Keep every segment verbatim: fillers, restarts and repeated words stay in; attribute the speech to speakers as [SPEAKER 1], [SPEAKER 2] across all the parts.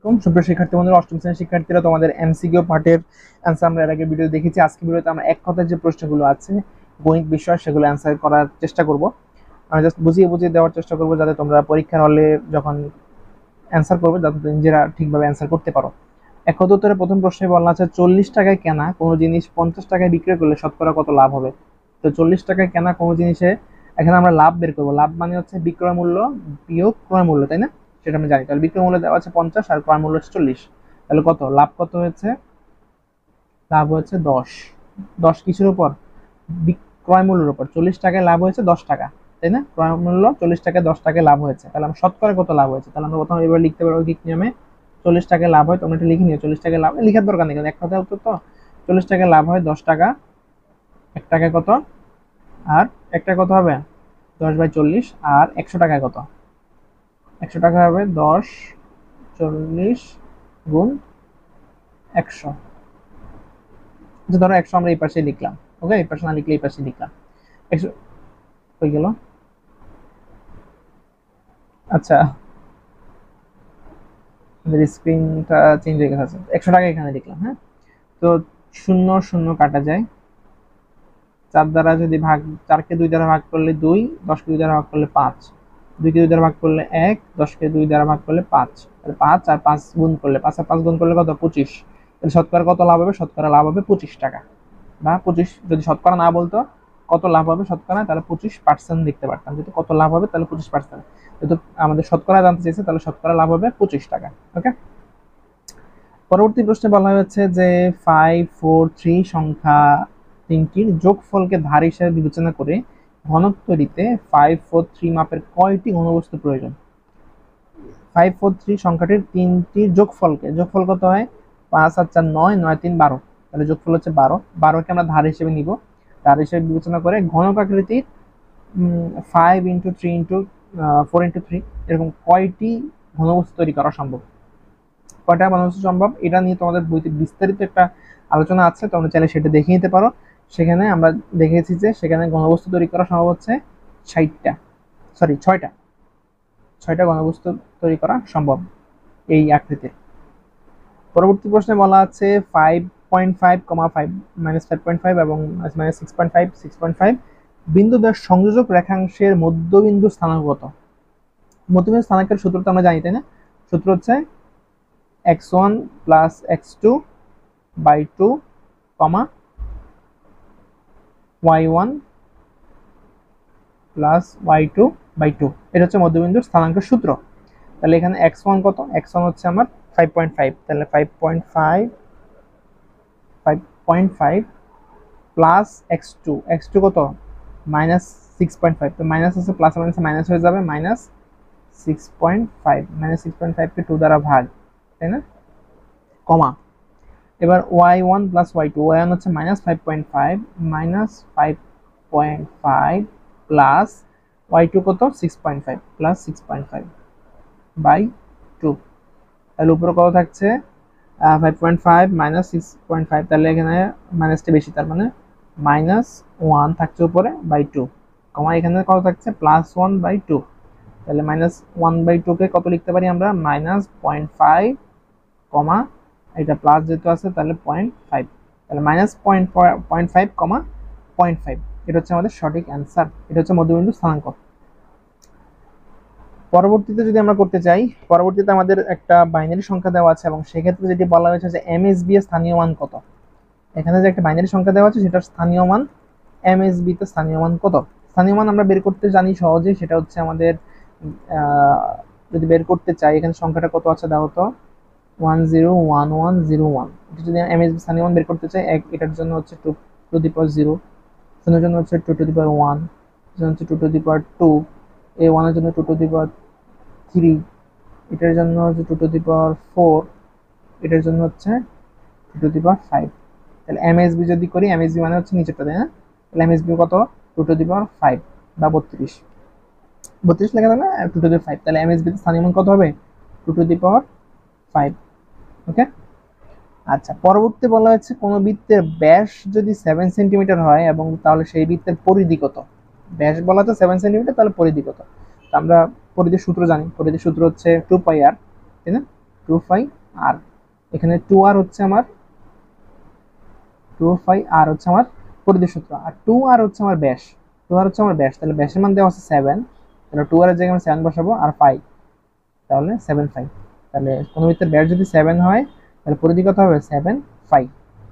[SPEAKER 1] আলাইকুম সুপ্রিয় শিক্ষার্থী বন্ধুরা, অষ্টম শ্রেণীর শিক্ষার্থীরা, তোমাদের এমসিকিউ পার্টের অ্যান্সার আমরা এর আগে ভিডিও দেখেছি। আজকে ভিডিওতে আমরা এক কথায় যে প্রশ্নগুলো আছে গণিত বিষয় সেগুলো অ্যান্সার করার চেষ্টা করব। আমি জাস্ট বুঝিয়ে বুঝিয়ে দেওয়ার চেষ্টা করব যাতে তোমরা পরীক্ষার হলে যখন অ্যান্সার করবে যাতে নিজেরা ঠিকভাবে অ্যান্সার করতে পারো। এক কথা উত্তরে প্রথম প্রশ্নে বলা আছে চল্লিশ টাকায় কেনা কোনো জিনিস পঞ্চাশ টাকায় বিক্রি করলে শতকরা কত লাভ হবে। তো চল্লিশ টাকায় কেনা কোনো জিনিসে এখানে আমরা লাভ বের করবো। লাভ মানে হচ্ছে বিক্রয় মূল্য বিয়োগ ক্রয় মূল্য, তাই না? সেটা আমি জানি। তাহলে বিক্রয় মূল্য দেওয়া আছে পঞ্চাশ আর ক্রয় মূল্য হচ্ছে চল্লিশ। তাহলে কত লাভ, কত হয়েছে? লাভ হচ্ছে দশ। দশ কিসের উপর? ক্রয় মূল্যের উপর। চল্লিশ টাকায় লাভ হয়েছে দশ টাকা, তাই না? ক্রয় মূল্য চল্লিশ টাকায় দশ টাকায় লাভ হয়েছে। তাহলে আমরা শতকরা কত লাভ হয়েছে, তাহলে আমরা প্রথমে এবার লিখতে পারবো ঠিক নিয়মে। চল্লিশ টাকায় লাভ হয়, তোমরা এটা লিখে নিও। চল্লিশ টাকায় লাভ লিখার দরকার নেই, এক কথা উত্তর তো। চল্লিশ টাকায় লাভ হয় দশ টাকা, এক টাকায় কত? আর এক টাকা কত হবে? দশ বাই চল্লিশ। আর একশো টাকায় কত? একশো টাকা হবে দশ চল্লিশ গুণ একশো। ধরো একশো আমরা এই পাশে লিখলাম, ওকে? এই পাশে না লিখলে এই পাশে লিখলাম। একশো হয়ে গেল। আচ্ছা, স্ক্রিনটা চেঞ্জ হয়ে গেছে। একশো টাকা এখানে লিখলাম, হ্যাঁ। তো শূন্য শূন্য কাটা যায়, চার দ্বারা যদি ভাগ, চারকে দুই দ্বারা ভাগ করলে দুই, দশকে দুই দ্বারা ভাগ করলে পাঁচ, দুইকে দুই দ্বারা ভাগ করলে এক, দশকে দুই দ্বারা ভাগ করলে পাঁচ। তাহলে পাঁচ আর পাঁচ গুণ করলে, পাঁচ আর পাঁচ গুণ করলে কত? পঁচিশ। তাহলে শতকরা কত লাভ হবে? শতকরা লাভ হবে পঁচিশ টাকা বা পঁচিশ। যদি শতকরা না বলতো কত লাভ হবে শতকরা, তাহলে পঁচিশ পার্সেন্ট লিখতে পারতাম। যেহেতু কত লাভ হবে তাহলে পঁচিশ পার্সেন্ট, যেহেতু আমাদের শতকরা জানতে চাইছে তাহলে শতকরা লাভ হবে পঁচিশ টাকা। ওকে। পরবর্তী প্রশ্নে বলা হয়েছে যে ফাইভ ফোর থ্রি সংখ্যা তিনটির যোগফলকে ধার হিসেবে বিবেচনা করে ঘনক তৈরিতে ফাইভ ফোর থ্রি মাপের কয়টি ঘনবস্তু প্রয়োজন? ফাইভ ফোর থ্রি সংখ্যাটির তিনটির যোগফলকে, যোগফল কত হয়? পাঁচ আর চার নয়, নয় তিন বারো। তাহলে যোগফল হচ্ছে বারো। বারোকে আমরা ধার হিসেবে নিব। ধার হিসেবে বিবেচনা করে ঘনক আকৃতির five into three into four into three এরকম কয়টি ঘনবস্তু তৈরি করা সম্ভব? কয়টা ঘনবস্তু সম্ভব এটা নিয়ে তোমাদের বইতে বিস্তারিত একটা আলোচনা আছে, তোমরা চাইলে সেটা দেখে নিতে পারো। সেখানে আমরা দেখেছি যে সেখানে ঘনবস্তু তৈরি করা সম্ভব হচ্ছে ষাটটা, সরি ছয়টা ছয়টা ঘনবস্তু তৈরি করা সম্ভব এই আকৃতির। পরবর্তী প্রশ্নে বলা আছে ফাইভ পয়েন্ট ফাইভ কমা five minus five point five এবং minus six point five six point five বিন্দুদ্বয় সংযোজক রেখাংশের মধ্যবিন্দু স্থানাঙ্ক কত? মধ্যবিন্দু স্থানাঙ্কের সূত্র তো আমরা জানি, তাই না? সূত্র হচ্ছে x one plus x two by two কমা y one plus y two by two. এটা হচ্ছে মধ্যবিন্দুর স্থানাঙ্কের সূত্র। তাহলে এখানে এক্স ওয়ান কত? এক্স ওয়ান হচ্ছে আমার ফাইভ পয়েন্ট ফাইভ। তাহলে five point five five point five plus x two, x two কত? Minus six point five. তো মাইনাস আছে, প্লাস মাইনাস মাইনাস হয়ে যাবে, minus six point five. Minus six point ফাইভকে two দ্বারা ভাগ, তাই না? কমা এবার y one plus y two, y one হচ্ছে minus five point five, minus five point five plus y two কত? Six point five, plus six point five by two. তাহলে উপরে কত থাকছে? Five point five minus six point five. তাহলে এখানে মাইনাসটা বেশি, তার মানে মাইনাস ওয়ান থাকছে উপরে বাই টু, কমা এখানে কত থাকছে? Plus one by two. তাহলে মাইনাস ওয়ান বাই টুকে কত লিখতে পারি আমরা? মাইনাস পয়েন্ট ফাইভ কমা এটা প্লাস যেহেতু আছে তাহলে পয়েন্ট ফাইভ। তাহলে মাইনাস পয়েন্ট পয়েন্ট ফাইভ কমা পয়েন্ট ফাইভ, এটা হচ্ছে আমাদের সঠিক অ্যান্সার। এটা হচ্ছে মধ্যবিন্দু স্থানাঙ্ক। পরবর্তীতে যদি আমরা করতে চাই, পরবর্তীতে আমাদের একটা বাইনারি সংখ্যা দেওয়া আছে এবং সেক্ষেত্রে যেটি বলা হয়েছে যে এমএসবি এর স্থানীয় মান কত। এখানে যে একটা বাইনারি সংখ্যা দেওয়া আছে সেটার স্থানীয় মান এমএসবি তে স্থানীয় মান কত? স্থানীয় মান আমরা বের করতে জানি সহজে, সেটা হচ্ছে আমাদের যদি বের করতে চাই এখানে সংখ্যাটা কত আছে দেখো তো, one zero one one zero one. যদি এমএসবি স্থানীয় মান বের করতে চাই, এক এটার জন্য হচ্ছে two to the power zero, শূন্যের জন্য হচ্ছে two to the power one, জন্য হচ্ছে two to the power two, এ ওয়ানের জন্য two to the power three, এটার জন্য হচ্ছে two to the power four, এটার জন্য হচ্ছে two to the power five. তাহলে এমএসবি যদি করি, এমএসবি মানে হচ্ছে নিচেরটা, তাই না? তাহলে এমএসবি কত? Two to the power five বা বত্রিশ, বত্রিশ লেখা যাবে টু টু দি ফাইভ। তাহলে এমএসবি স্থানীয় মান কত হবে? Two to the power five. Okay. আচ্ছা, পরবর্তী বলা হচ্ছে কোন বৃত্তের ব্যাস যদি সেভেন সেন্টিমিটার হয় এবং তাহলে সেই বৃত্তের পরিধি কত? ব্যাস বলা তো সেভেন সেন্টিমিটার, তাহলে পরিধি কত? আমরা পরিধির সূত্র জানি। পরিধির সূত্র হচ্ছে টু পাই আর, তাই না? টু ফাই আর, এখানে টু আর হচ্ছে আমার টু ফাই আর হচ্ছে আমার পরিধি সূত্র, আর টু আর হচ্ছে আমার ব্যাস, টু আর হচ্ছে আমার ব্যাস, তাহলে ব্যাসের মান দেওয়া হচ্ছে সেভেন, তাহলে টু আর এর জায়গায় আমি সেভেন বসাবো আর ফাইভ, তাহলে সেভেন ফাইভ। তাহলে কোনো বৃত্তের ব্যাস যদি সেভেন হয় তাহলে পরিধি কত হবে? Seven five.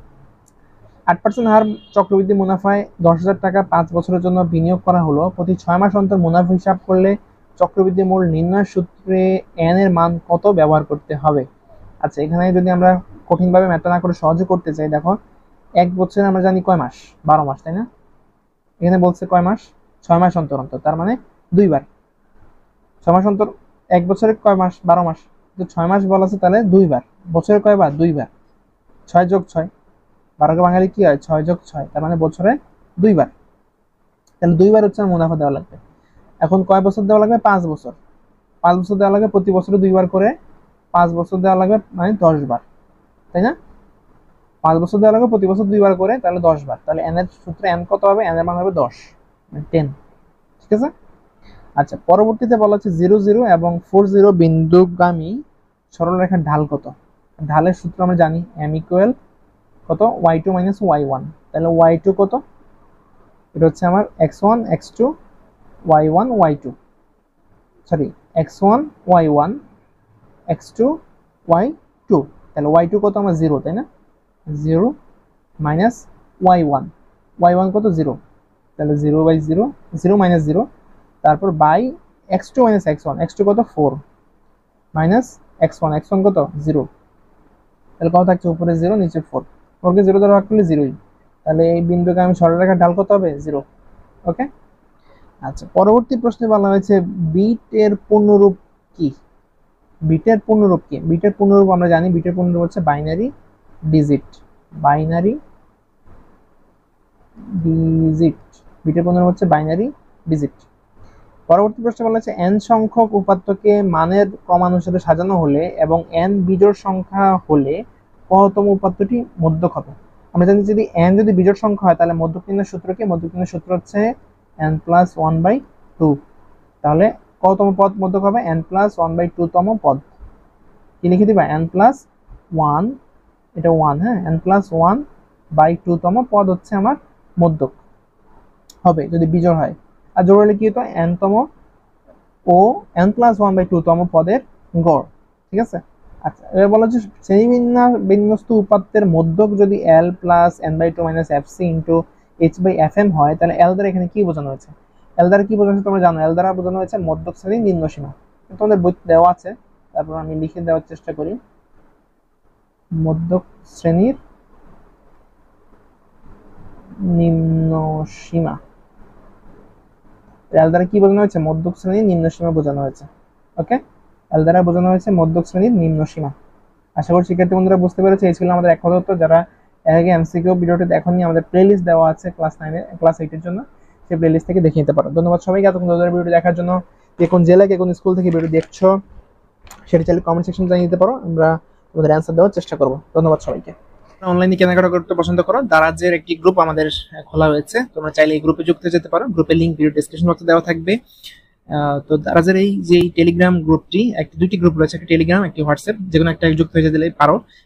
[SPEAKER 1] আট পার্সেন্ট হার চক্রবৃদ্ধি মুনাফায় দশ হাজার টাকা পাঁচ বছরের জন্য বিনিয়োগ করা হলো, প্রতি ছয় মাস অন্তর মুনাফা হিসাব করলে চক্রবৃদ্ধি মূল নির্ণয় সূত্রে এন এর মান কত ব্যবহার করতে হবে? আচ্ছা, এখানে যদি আমরা কঠিনভাবে ম্যাথটা না করে সহজে করতে চাই, দেখো এক বছরে আমরা জানি কয় মাস? বারো মাস, তাই না? এখানে বলছে কয় মাস? ছয় মাস অন্তর অন্তর, তার মানে দুইবার। ছয় মাস অন্তর, এক বছরে কয় মাস? বারো মাস, তো ছয় মাস বলা আছে, তাহলে দুইবার। বছরে কয়বার? দুইবার। ছয় যোগ ছয়, বারোকে বাঙালি কি হয়? ছয় যোগ ছয়, তার মানে বছরে দুইবার। তাহলে দুইবার হচ্ছে মুনাফা দেওয়া লাগবে। এখন কয় বছর দেওয়া লাগবে? পাঁচ বছর। পাঁচ বছর দেওয়া লাগবে, প্রতি বছরে দুইবার করে, পাঁচ বছর দেওয়া লাগবে, মানে দশ বার, তাই না? পাঁচ বছর দেওয়া লাগবে, প্রতি বছর দুইবার করে, তাহলে দশ বার। তাহলে এন এর সূত্রে এন কত হবে? এন এর মান হবে দশ, টেন। ঠিক আছে। আচ্ছা, পরবর্তীতে বলা হচ্ছে জিরো জিরো এবং ফোর জিরো বিন্দুগামী সরলরেখার ঢাল কত? ঢালের সূত্র আমরা জানি, এম ইকুয়াল কত? Y two minus y one. তাহলে ওয়াই টু কত? এটা হচ্ছে আমার x one x two y one y two, sorry x one y one x two y two. তাহলে ওয়াই টু কত আমার? জিরো, তাই না? Zero minus y one, y one কত? জিরো, তাহলে zero by zero, zero minus zero, তারপর by x two minus x one, x two কত? Four, minus x one, x one কত? জিরো। তাহলে কত থাকছে? উপরে জিরো, নিচে ফোর, ফোরকে জিরো দ্বারা ভাগ করলে জিরোই। তাহলে এই বিন্দুকে আমি সরলরেখার ঢাল কত হবে? জিরো। ওকে। আচ্ছা, পরবর্তী প্রশ্নে বলা হয়েছে বিটের পূর্ণরূপ কি? বিটের পূর্ণরূপ কি? বিটের পূর্ণরূপ আমরা জানি, বিটের পূর্ণরূপ হচ্ছে বাইনারি ডিজিট, বাইনারি ডিজিট, বিটের পূর্ণরূপ হচ্ছে বাইনারি ডিজিট। পরবর্তী প্রশ্ন বলা হচ্ছে এন সংখ্যক উপাত্তকে মানের ক্রমানুসারে সাজানো হলে এবং এন বিজোড় সংখ্যা হলে কতম উপাত্তটি মধ্যক হবে? আমরা জানি যদি এন যদি বিজোড় সংখ্যা হয় তাহলে মধ্যক নির্ণয়ের সূত্র কি? মধ্যক নির্ণয়ের সূত্র হচ্ছে n plus one by two. তাহলে কতম পদ মধ্যক হবে? N plus one by two তম পদ। কি লিখে দিবা? এন প্লাস ওয়ান, এটা ওয়ান, হ্যাঁ, n plus one by two তম পদ হচ্ছে আমার মধ্যক হবে যদি বিজোড় হয়। আর জোড় হলে কি হতো? এন তম ও n plus one by two তম পদের গড়। ঠিক আছে। আচ্ছা, এবার বলা হচ্ছে শ্রেণীবিন্যাস বিন্যস্ত উপাত্তের মধ্যক যদি L plus n by two minus f c into h by f m হয়, তাহলে এল দ্বারা এখানে কি বোঝানো হয়েছে? এল দ্বারা কি বোঝানো হয়েছে তোমরা জানো? এল দ্বারা বোঝানো হয়েছে মধ্যক শ্রেণী নিম্ন সীমা। তোমাদের বই দেওয়া আছে, তারপর আমি লিখে দেওয়ার চেষ্টা করি। মধ্যক শ্রেণীর নিম্ন সীমা, এল দ্বারা কি বোঝানো হয়েছে? মধ্যক শ্রেণীর নিম্ন সীমা বোঝানো হয়েছে। ওকে, এল দ্বারা বোঝানো হয়েছে মধ্যক শ্রেণীর নিম্ন সীমা। আশা করি শিক্ষার্থী বন্ধুরা বুঝতে পেরেছে। এই ছিল আমাদের এক কথা উত্তর। যারা এর আগে এমসিকিউ ভিডিওটি দেখেননি, আমাদের প্লেলিস্ট দেওয়া আছে ক্লাস নাইন এর ক্লাস এইট এর জন্য, সেই প্লেলিস্ট থেকে দেখে নিতে পারো। ধন্যবাদ সবাইকে এতক্ষণ ধরে ভিডিওটি দেখার জন্য। কে কোন জেলা, কে কোন স্কুল থেকে ভিডিও দেখছো সেটা চাইলে কমেন্ট সেকশনে জানিয়ে দিতে পারো, আমরা তোমাদের অ্যান্সার দেওয়ার চেষ্টা করব। ধন্যবাদ সবাইকে। অনলাইনে কেনাকাটা করতে পছন্দ করো, দারাজের একটি গ্রুপ আমাদের খোলা হয়েছে, তোমরা চাইলে এই গ্রুপে যুক্ত হতে পারো। গ্রুপের লিংক ভিডিও ডেসক্রিপশন বক্সে দেওয়া থাকবে। তো দারাজের এই যে টেলিগ্রাম গ্রুপটি, একটি দুইটি গ্রুপ রয়েছে, একটা টেলিগ্রাম একটি হোয়াটসঅ্যাপ, যে কোনো একটা যুক্ত হয়ে দিলে পারো।